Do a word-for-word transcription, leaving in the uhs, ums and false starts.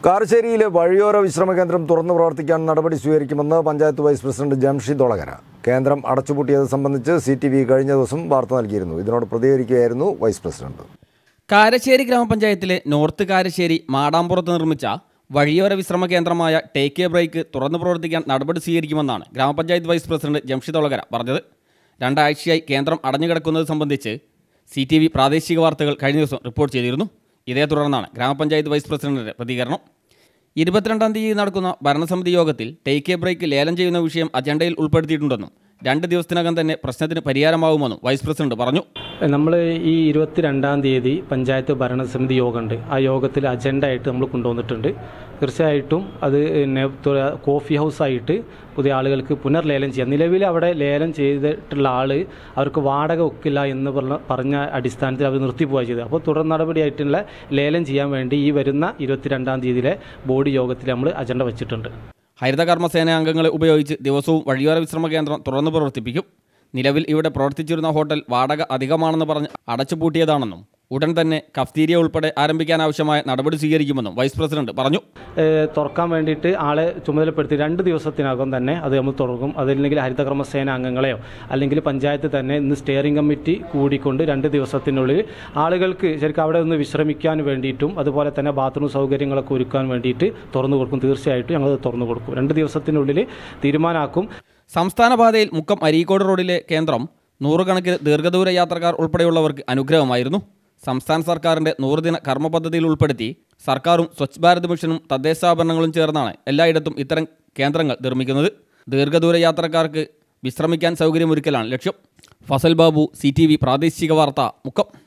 കാരശ്ശേരിയിലെ വഴിയോര വിശ്രമ കേന്ദ്രം തുറന്നു പ്രവർത്തിക്കാൻ നടപടി സ്വീകരിക്കുമെന്ന് പഞ്ചായത്ത് വൈസ് പ്രസിഡന്റ് ജംഷിദ് ഒളകര. കേന്ദ്രം അടച്ചുപൂട്ടിയത് സംബന്ധിച്ച് സി ടി വി കഴിഞ്ഞ ദിവസം വാർത്ത നൽകിയിരുന്നു. ഇതിനോട് പ്രതികരിക്കുകയായിരുന്നു വൈസ് പ്രസിഡന്റ്. കാരശ്ശേരി ഗ്രാമപഞ്ചായത്തിലെ നോർത്ത് കാരശ്ശേരി മാടാമ്പുറത്ത് നിർമ്മിച്ച വഴിയോര വിശ്രമ കേന്ദ്രമായ ടേക്ക് എ ബ്രേക്ക് തുറന്നു പ്രവർത്തിക്കാൻ നടപടി സ്വീകരിക്കുമെന്നാണ് ഗ്രാമപഞ്ചായത്ത് വൈസ് പ്രസിഡന്റ് ജംഷിദ് ഒളകര പറഞ്ഞത്. രണ്ടാഴ്ചയായി കേന്ദ്രം അടഞ്ഞുകിടക്കുന്നത് സംബന്ധിച്ച് സി ടി വി പ്രാദേശിക വാർത്തകൾ കഴിഞ്ഞ ദിവസം റിപ്പോർട്ട് ചെയ്തിരുന്നു. ഇതേ തുടർന്നാണ് ഗ്രാമപഞ്ചായത്ത് വൈസ് പ്രസിഡന്റിന്റെ പ്രതികരണം. ഇരുപത്തിരണ്ടാം തീയതി നടക്കുന്ന ഭരണസമിതി യോഗത്തിൽ ടേക്ക് എ ബ്രേക്ക് ലേലം ചെയ്യുന്ന വിഷയം അജണ്ടയിൽ ഉൾപ്പെടുത്തിയിട്ടുണ്ടെന്നും രണ്ട് ദിവസത്തിനകം തന്നെ പ്രശ്നത്തിന് പരിഹാരമാകുമെന്നും വൈസ് പ്രസിഡന്റ് പറഞ്ഞു. നമ്മൾ ഈ ഇരുപത്തിരണ്ടാം തീയതി പഞ്ചായത്ത് ഭരണസമിതി യോഗമുണ്ട്. ആ യോഗത്തിൽ അജണ്ട ആയിട്ട് നമ്മൾ കൊണ്ടുവന്നിട്ടുണ്ട്. തീർച്ചയായിട്ടും അത് കോഫി ഹൗസായിട്ട് പുതിയ ആളുകൾക്ക് പുനർലേലം ചെയ്യാം. നിലവിൽ അവിടെ ലേലം ചെയ്തിട്ടുള്ള ആൾ അവർക്ക് വാടക ഒക്കില്ല എന്ന് പറഞ്ഞ പറഞ്ഞ അടിസ്ഥാനത്തിൽ അവർ നിർത്തിപ്പോവുക ചെയ്തത്. അപ്പോൾ തുടർ നടപടിയായിട്ടുള്ള ലേലം ചെയ്യാൻ വേണ്ടി ഈ വരുന്ന ഇരുപത്തിരണ്ടാം തീയതിയിലെ ബോർഡ് യോഗത്തിൽ നമ്മൾ അജണ്ട വെച്ചിട്ടുണ്ട്. ഹരിതകർമ്മസേന അംഗങ്ങളെ ഉപയോഗിച്ച് ദിവസവും വഴിയോര വിശ്രമ കേന്ദ്രം തുറന്നു പ്രവർത്തിപ്പിക്കും. നിലവിൽ ഇവിടെ പ്രവർത്തിച്ചിരുന്ന ഹോട്ടൽ വാടക അധികമാണെന്ന് പറഞ്ഞ് അടച്ചുപൂട്ടിയതാണെന്നും ഉടൻ തന്നെ കഫ്തീരിയ ഉൾപ്പെടെ ആരംഭിക്കാനാവശ്യമായ നടപടി സ്വീകരിക്കുമെന്നും വൈസ് പ്രസിഡന്റ് പറഞ്ഞു. തുറക്കാൻ വേണ്ടിയിട്ട് ആളെ ചുമതലപ്പെടുത്തി രണ്ട് ദിവസത്തിനകം തന്നെ അത് നമ്മൾ തുറക്കും. അതല്ലെങ്കിൽ ഹരിതകർമ്മസേന അംഗങ്ങളെയോ അല്ലെങ്കിൽ പഞ്ചായത്ത് തന്നെ ഇന്ന് സ്റ്റിയറിംഗ് കമ്മിറ്റി കൂടിക്കൊണ്ട് രണ്ട് ദിവസത്തിനുള്ളിൽ ആളുകൾക്ക് ശരിക്കും അവിടെ ഒന്ന് വിശ്രമിക്കാൻ വേണ്ടിയിട്ടും അതുപോലെ തന്നെ ബാത്റൂം സൗകര്യങ്ങളൊക്കെ ഒരുക്കാൻ വേണ്ടിയിട്ട് തുറന്നു കൊടുക്കും. തീർച്ചയായിട്ടും ഞങ്ങൾ തുറന്നു കൊടുക്കും. രണ്ട് ദിവസത്തിനുള്ളിൽ തീരുമാനമാക്കും. സംസ്ഥാന പാതയിൽ മുക്കം അരീക്കോട് റോഡിലെ കേന്ദ്രം നൂറുകണക്കിന് ദീർഘദൂര യാത്രക്കാർ ഉൾപ്പെടെയുള്ളവർക്ക് അനുഗ്രഹമായിരുന്നു. സംസ്ഥാന സർക്കാരിൻ്റെ നൂറുദിന കർമ്മ പദ്ധതിയിൽ ഉൾപ്പെടുത്തി സർക്കാരും സ്വച്ഛ് ഭാരത് മിഷനും തദ്ദേശ സ്ഥാപനങ്ങളും ചേർന്നാണ് എല്ലായിടത്തും ഇത്തരം കേന്ദ്രങ്ങൾ നിർമ്മിക്കുന്നത്. ദീർഘദൂര യാത്രക്കാർക്ക് വിശ്രമിക്കാൻ സൗകര്യമൊരുക്കലാണ് ലക്ഷ്യം. Fazal Babu, C T V പ്രാദേശിക വാർത്ത, മുക്കം.